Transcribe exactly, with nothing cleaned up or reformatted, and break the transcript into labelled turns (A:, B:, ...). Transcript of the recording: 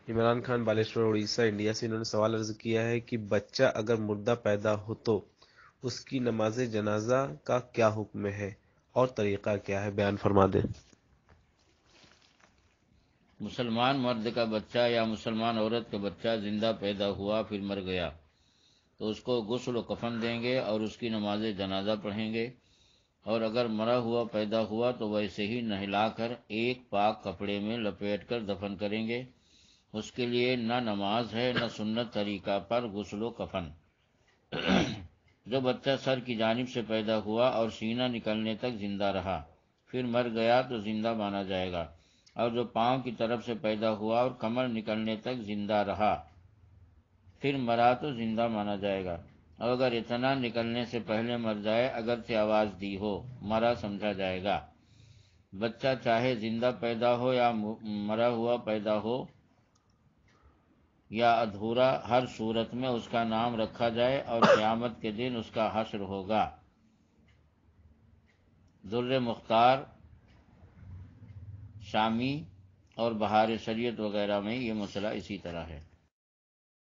A: Imran Khan Baleshwar Orissa India سے، انہوں نے سوال عرض کیا ہے کہ بچہ اگر مردہ پیدا ہو تو اس کی نماز جنازہ کا کیا حکم ہے اور طریقہ کیا ہے، بیان فرما دیں۔
B: مسلمان مرد کا بچہ یا مسلمان عورت کا بچہ زندہ پیدا ہوا پھر مر گیا تو اس کو غسل و کفن دیں گے اور اس کی نماز جنازہ پڑھیں گے، اور اگر مرا ہوا پیدا ہوا تو ویسے ہی نہلا کر ایک پاک کپڑے میں لپیٹ کر دفن کریں گے۔ اس کے لیے نہ نماز ہے نہ سنت طریقہ پر غسل و کفن۔ جو بچہ سر کی جانب سے پیدا ہوا اور سینہ نکلنے تک زندہ رہا پھر مر گیا تو زندہ مانا جائے گا، اور جو پاؤں کی طرف سے پیدا ہوا اور کمر نکلنے تک زندہ رہا پھر مرا تو زندہ مانا جائے گا، اور اگر اتنا نکلنے سے پہلے مر جائے اگرچہ آواز دی ہو مرا سمجھا جائے گا۔ بچہ چاہے زندہ پیدا ہو یا مرا ہوا پیدا ہو یا ادھورا، ہر صورت میں اس کا نام رکھا جائے اور قیامت کے دن اس کا حشر ہوگا۔ در مختار شامی اور بہار شریعت وغیرہ میں یہ مسئلہ اسی طرح ہے۔